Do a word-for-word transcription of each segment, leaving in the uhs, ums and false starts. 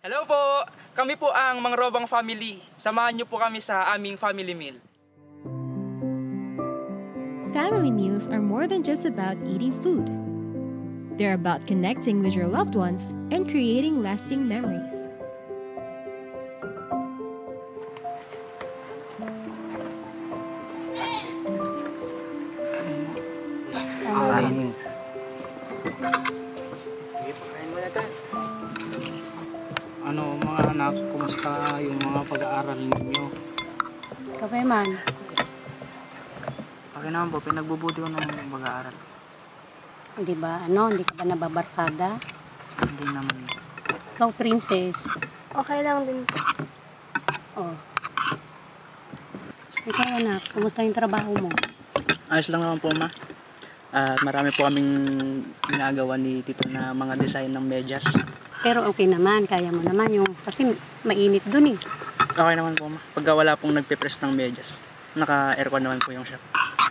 Hello po! Kami po ang Mang Robang Family. Samahan niyo po kami sa aming family meal. Family meals are more than just about eating food. They're about connecting with your loved ones and creating lasting memories. Kainin. Ano mga anak, kumusta yung mga pag-aaral ninyo? Kapay man. Okay naman po, pinagbubuti ko ng pag-aaral. Hindi ba, ano, hindi ka ba nababarkada? Hindi naman. Ikaw, princess. Okay lang din po. Oh. Ikaw, anak, kumusta yung trabaho mo? Ayos lang naman po, ma. At marami po kaming ginagawa ni Tito na mga design ng medyas. Pero okay naman, kaya mo naman yung, kasi mainit dun eh. Okay naman po, ma. Pagka wala pong nagpe-press ng medyas, naka-aircon naman po yung shop.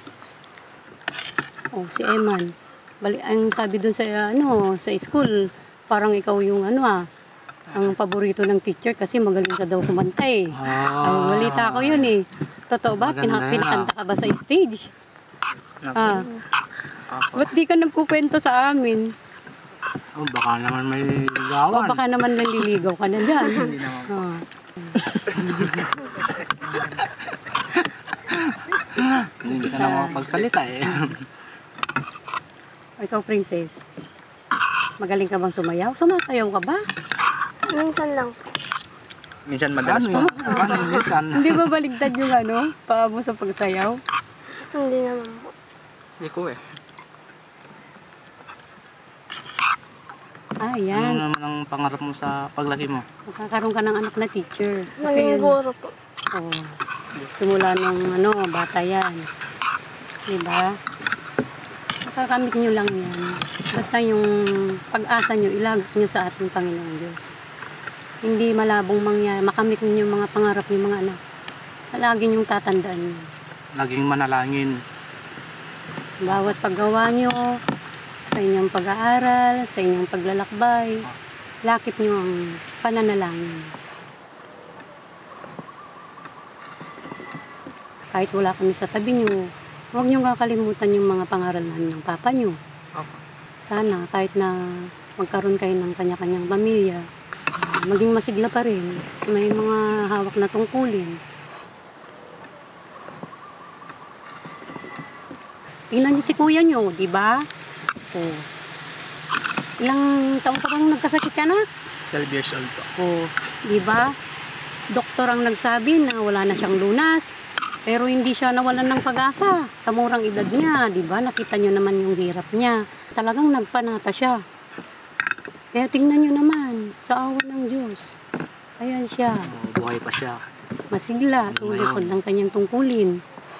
Oh, si Eman. Bali, ang sabi dun sa, ano, sa school, parang ikaw yung, ano ah, ang paborito ng teacher kasi magaling ka daw kumanta eh. Ah, Ang balita ko yun eh. Totoo ba? Maganda Pina- yan, Pinakanta ka ba sa stage? Naku. Ah. Ako. Ba't di ka nagkukwento sa amin? oh, baka naman may O ligawan. baka naman naliligaw ka na dyan. Hindi naman po. Ah. Hindi ka na makapagsalita eh. O, ikaw, princess. Magaling ka bang sumayaw? Sumasayaw ka ba? Minsan lang. Minsan madalas Ano po. yun? Paano yun, minsan? Hindi ba baligtad yung ano? Paa mo sa pagsayaw? Hindi naman po. Hindi ko eh. Ah, Ano yan. naman ang pangarap mo sa paglaki mo? Magkakaroon ka ng anak na teacher. Kasi Maging yun, guro po. oh, simula nung ano, bata yan. Diba? Makakamit nyo lang yan. Basta yung pag-asa nyo, ilagak nyo sa ating Panginoong Diyos. Hindi malabong mangyari. Makamit nyo yung mga pangarap ng mga anak. Lagi nyong tatandaan nyo. Laging manalangin. Bawat paggawa nyo, sa inyong pag-aaral, sa inyong paglalakbay, lakip nyo ang pananalangin. Kahit wala kami sa tabi nyo, huwag nyo kakalimutan yung mga pangaralan ng papa nyo. Opo. Sana kahit na magkaroon kayo ng kanya-kanyang pamilya, maging masigla pa rin. May mga hawak na tungkulin. Tingnan nyo si kuya nyo, di ba? Oh. Ilang taon ka bang nagkasakit ka na? twelve years old po. Oh, di ba? Doktor ang nagsabi na wala na siyang lunas. Pero hindi siya nawalan ng pag-asa sa murang edad niya, di ba? Nakita niyo naman yung hirap niya. Talagang nagpanata siya. Kaya tingnan niyo naman, sa awa ng Diyos. Ayan siya, Oh, buhay pa siya. masigla, tulipod ng kanyang tungkulin.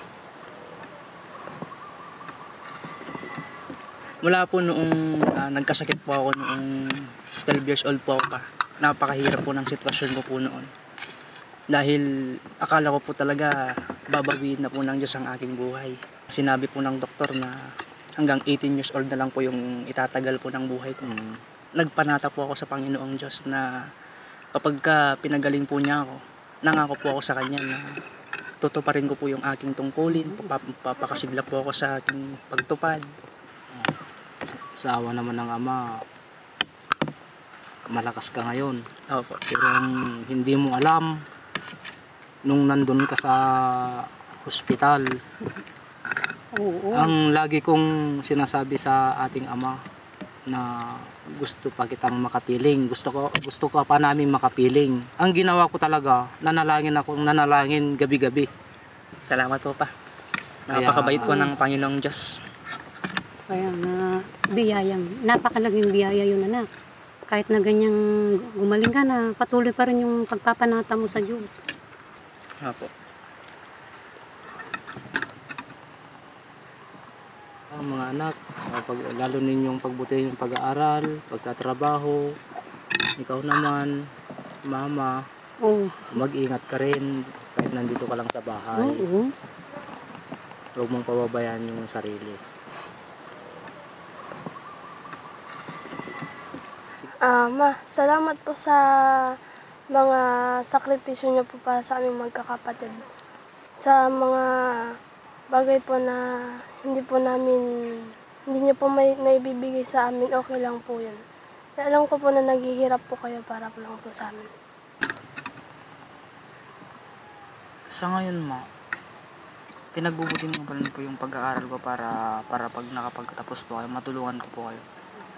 Mula po noong ah, nagkasakit po ako noong twelve years old po ako pa. Napakahirap po ng sitwasyon ko po noon. Dahil akala ko po talaga babawiin na po ng Diyos ang aking buhay. Sinabi po ng doktor na hanggang eighteen years old na lang po yung itatagal po ng buhay ko. Mm. Nagpanata po ako sa Panginoong Diyos na kapag ka pinagaling po niya ako, nangako po ako sa Kanya na tutuparin ko po yung aking tungkulin, papakasigla po ako sa aking pagtupad. Sa awa naman ng Ama, malakas ka ngayon. Opo. Pero ang hindi mo alam, nung nandun ka sa hospital, Oo. ang lagi kong sinasabi sa ating Ama na gusto pa kitang makapiling, gusto ko gusto ko pa namin makapiling. Ang ginawa ko talaga, nanalangin ako, nanalangin gabi-gabi. Salamat po pa. Kaya- Napakabait po ng Panginoong Diyos. Kaya nga, biyayang, napakalaking biyaya yun, anak. Kahit na ganyang gumaling ka na, patuloy pa rin yung pagpapanata mo sa Diyos. Opo. Ang mga anak, ah, pag, lalo ninyong pagbutihin yung pag-aaral, pagtatrabaho, ikaw naman, mama, Oo. mag-ingat ka rin kahit nandito ka lang sa bahay. Oo. Huwag mong pababayaan yung sarili. Ah, ma, salamat po sa mga sakripisyo niyo po para sa aming magkakapatid. Sa mga bagay po na hindi po namin, hindi niyo po may naibibigay sa amin, okay lang po yun. Kaya alam ko po na naghihirap po kayo para po lang po sa amin. Sa ngayon, ma, pinagbubutin mo pa rin po yung pag-aaral ko para, para pag nakapagtapos po kayo, matulungan ko po kayo.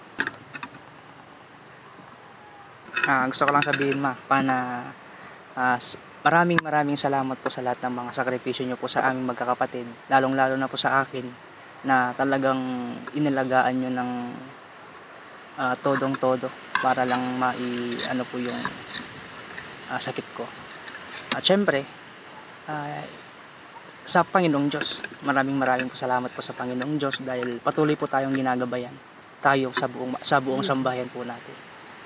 Ah, gusto ko lang sabihin, ma, pa na ah, s- maraming maraming salamat po sa lahat ng mga sakripisyo niyo po sa aming magkakapatid, lalong-lalo na po sa akin, na talagang inalagaan niyo ng ah, todong-todo para lang mai ano po yung ah, sakit ko. At syempre, ah, sa Panginoong Diyos, maraming maraming po salamat po sa Panginoong Diyos dahil patuloy po tayong ginagabayan tayo sa buong sa buong sambahayan po natin.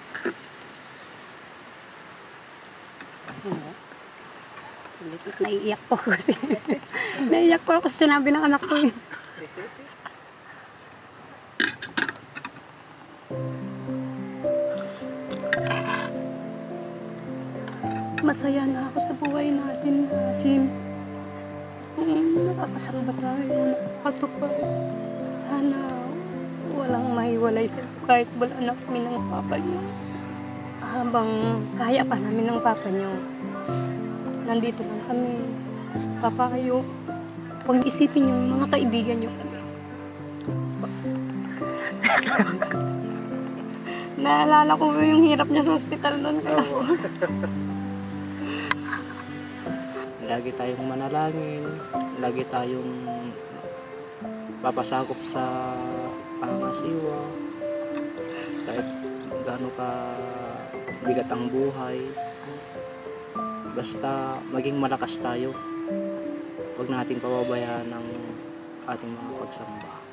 Sulit, naiiyak po ako kasi. Naiiyak po ako kasi sinabi ng anak ko eh. Masaya na ako sa buhay natin kasi kung nakakasamba tayo, nakakatupad. Sana walang mahiwalay sa kahit wala na kami ng papa niyo. Habang kaya pa namin ng papa niyo, nandito lang kami. Papa kayo, huwag isipin yung mga kaibigan niyo. Naalala ko yung hirap niya sa ospital noon. Kaya Lagi tayong manalangin, lagi tayong papasakop sa pangasiwa, kahit gaano ka bigat ang buhay. Basta maging malakas tayo. Huwag natin pababayaan ang ating mga pagsamba.